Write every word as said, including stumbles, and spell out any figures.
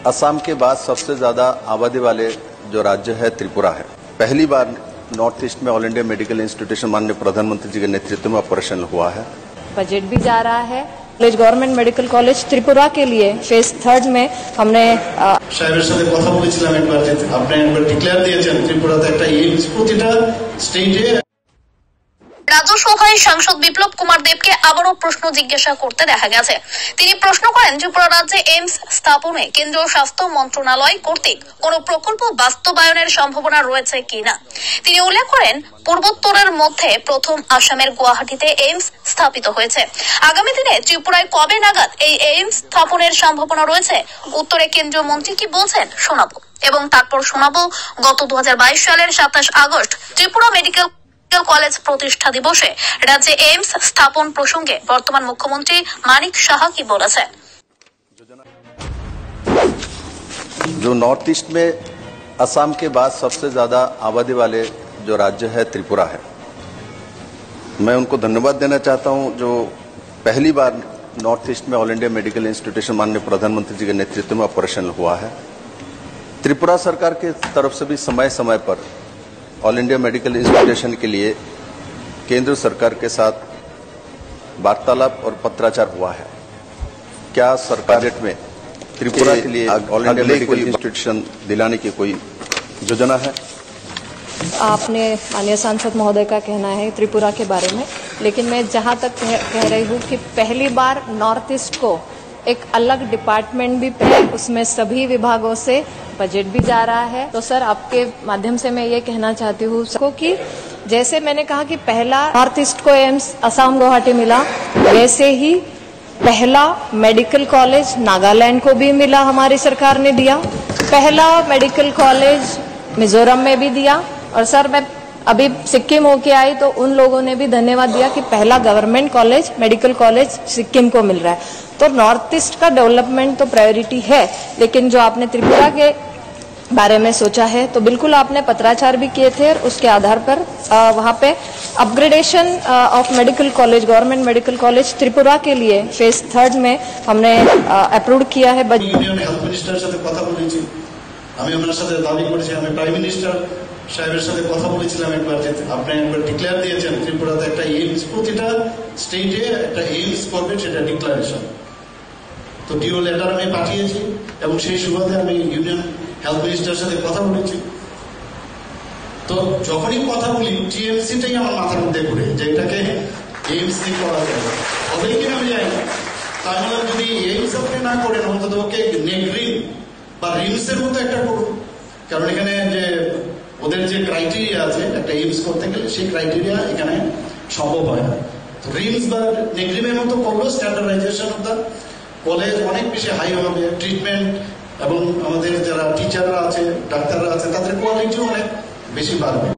असम के बाद सबसे ज्यादा आबादी वाले जो राज्य है त्रिपुरा है। पहली बार नॉर्थ ईस्ट में ऑल इंडिया मेडिकल इंस्टीट्यूशन माननीय प्रधानमंत्री जी के नेतृत्व में ऑपरेशन हुआ है। बजट भी जा रहा है। College government medical college Tripura के लिए फेज थर्ड में हमने সাহেবের সাথে কথা বলেছিলাম একবার, যে আপনি একবার ডিক্লেয়ার দিয়েছেন ত্রিপুরাতে একটা এইমস প্রতিটা স্টেটে। রাজ্যসভায় সাংসদ বিপ্লব কুমার দেবকে আবারও প্রশ্ন জিজ্ঞাসা করতে দেখা গেছে। তিনি প্রশ্ন করেন ত্রিপুরা রাজ্যে এইমস স্থাপনে কেন্দ্রীয় স্বাস্থ্য মন্ত্রণালয় কর্তৃক কোন প্রকল্প বাস্তবায়নের সম্ভাবনা রয়েছে কিনা। তিনি উল্লেখ করেন পূর্বোত্তরের মধ্যে প্রথম আসামের গুয়াহাটিতে এইমস স্থাপিত হয়েছে। আগামী দিনে ত্রিপুরায় কবে নাগাদ এই এইমস স্থাপনের সম্ভাবনা রয়েছে, উত্তরে কেন্দ্রীয় মন্ত্রী কি বলছেন শোনাবো, এবং তারপর শোনাবো গত দু হাজার বাইশ সালের সাতাশ আগস্ট ত্রিপুরা মেডিকেল কলেজ প্রতিষ্ঠা দিবসে রাজ্যে এইমস স্থাপন প্রসঙ্গে বর্তমান মুখ্যমন্ত্রী মানিক সাহা কি বলেছেন। जो नॉर्थ ईस्ट में असम के बाद सबसे ज्यादा आबादी वाले जो राज्य है त्रिपुरा है, मैं उनको धन्यवाद देना चाहता हूं जो पहली बार नॉर्थ ईस्ट में ऑल इंडिया मेडिकल इंस्टीट्यूशन माननीय प्रधानमंत्री जी के नेतृत्व में ऑपरेशन हुआ है। त्रिपुरा सरकार की तरफ से भी समय समय पर ऑल इंडिया मेडिकल इंस्टीट्यूशन के लिए केंद्र सरकार के साथ वार्तालाप और पत्राचार हुआ है। क्या सरकार में त्रिपुरा के लिए ऑल इंडिया मेडिकल इंस्टीट्यूशन दिलाने की कोई योजना है? आपने माननीय सांसद महोदय का कहना है त्रिपुरा के बारे में, लेकिन मैं जहां तक कह, कह रही हूं कि पहली बार नॉर्थ ईस्ट को एक अलग डिपार्टमेंट भी है, उसमें सभी विभागों से बजट भी जा रहा है। तो सर आपके माध्यम से मैं ये कहना चाहती हूँ कि जैसे मैंने कहा कि पहला नॉर्थ ईस्ट को एम्स असम गुवाहाटी मिला, वैसे ही पहला मेडिकल कॉलेज नागालैंड को भी मिला, हमारी सरकार ने दिया। पहला मेडिकल कॉलेज मिजोरम में भी दिया। और सर मैं अभी सिक्किम होके आई तो उन लोगों ने भी धन्यवाद दिया कि पहला government college medical college Sikkim को मिल रहा है। तो नॉर्थ ईस्ट का डेवलपमेंट तो प्रायोरिटी है, लेकिन जो आपने त्रिपुरा के बारे में सोचा है तो बिल्कुल आपने पत्राचार भी किए थे और उसके आधार पर वहाँ पे upgradation of medical college government medical college Tripura के लिए फेज थर्ड में हमने अप्रूव किया है। ইউনিয়ন হেলথ মিনিস্টারের সাথে কথা বলেছি, আমি ওনার সাথে দাবি করেছি, আমি প্রাইম মিনিস্টার সাহেবের সাথে কথা বলেছিলাম একবার, যে আপনি একবার ডিক্লেয়ার দিয়েছেন ত্রিপুরাতে একটা এইমস প্রতিটা স্টেটে একটা এইমস করবে, সেটা ডিক্লারেশন। তো ডিও লেটার আমি পাঠিয়েছি এবং সেই সুবাদে আমি ইউনিয়ন হেলথ মিনিস্টারের সাথে কথা বলেছি। তো যখনই কথা বলি টিএমসিটাই আমার মাথার মধ্যে ঘুরে যে এটাকে এইমস দিয়ে করা যায়, হবে কিনা আমি জানি না। তাই মানে যদি এইমস আপনি না করেন অন্তত ওকে নেগ্রিন বা রিমসের মতো একটা করুন, কারণ এখানে যে ওদের যে ক্রাইটেরিয়া আছে একটা এইমস করতে গেলে সেই ক্রাইটেরিয়া এখানে সম্ভব হয় না। রিমস বা নেগ্রিমের মতো করলেও স্ট্যান্ডার্ডাইজেশন অফ দ্য কলেজ অনেক বেশি হাই হবে, ট্রিটমেন্ট এবং আমাদের যারা টিচাররা আছে ডাক্তাররা আছে তাদের কোয়ালিটিও অনেক বেশি বাড়বে।